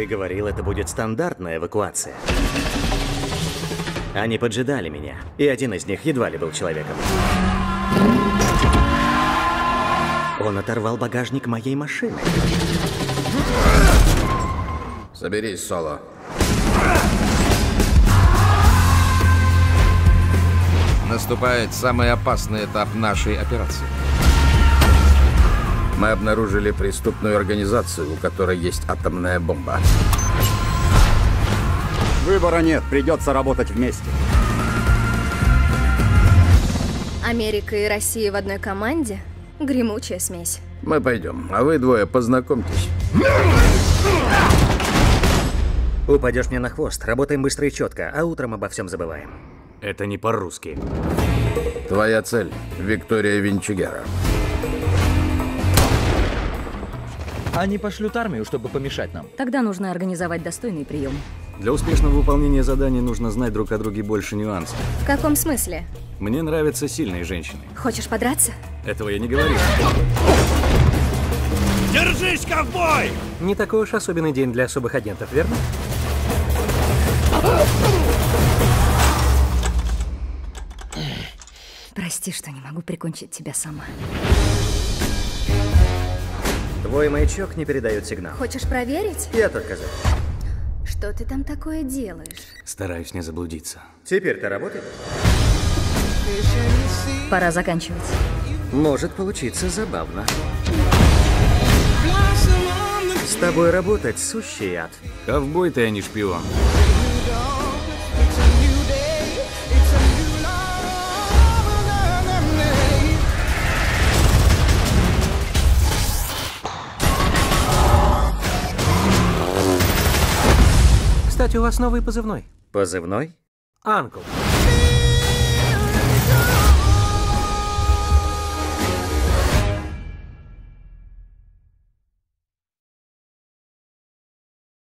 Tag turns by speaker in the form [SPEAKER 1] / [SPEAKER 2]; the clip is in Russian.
[SPEAKER 1] Ты говорил, это будет стандартная эвакуация. Они поджидали меня, и один из них едва ли был человеком. Он оторвал багажник моей машины.
[SPEAKER 2] Соберись, Соло. Наступает самый опасный этап нашей операции. Мы обнаружили преступную организацию, у которой есть атомная бомба.
[SPEAKER 3] Выбора нет, придется работать вместе.
[SPEAKER 4] Америка и Россия в одной команде? Гремучая смесь.
[SPEAKER 2] Мы пойдем, а вы двое познакомьтесь.
[SPEAKER 1] Упадешь мне на хвост, работаем быстро и четко, а утром обо всем забываем.
[SPEAKER 5] Это не по-русски.
[SPEAKER 2] Твоя цель — Виктория Винчигера.
[SPEAKER 6] Они пошлют армию, чтобы помешать нам.
[SPEAKER 4] Тогда нужно организовать достойный прием.
[SPEAKER 5] Для успешного выполнения заданий нужно знать друг о друге больше нюансов.
[SPEAKER 4] В каком смысле?
[SPEAKER 5] Мне нравятся сильные женщины.
[SPEAKER 4] Хочешь подраться?
[SPEAKER 5] Этого я не говорил.
[SPEAKER 7] Держись, ковбой!
[SPEAKER 1] Не такой уж особенный день для особых агентов, верно?
[SPEAKER 4] Прости, что не могу прикончить тебя сама.
[SPEAKER 1] Твой маячок не передает сигнал.
[SPEAKER 4] Хочешь проверить?
[SPEAKER 1] Я только за.
[SPEAKER 4] Что ты там такое делаешь?
[SPEAKER 5] Стараюсь не заблудиться.
[SPEAKER 1] Теперь ты работаешь?
[SPEAKER 4] Пора заканчивать.
[SPEAKER 1] Может получиться забавно. С тобой работать сущий ад.
[SPEAKER 5] Ковбой ты, а не шпион.
[SPEAKER 1] Кстати, у вас новый позывной. Позывной?
[SPEAKER 5] Анкл.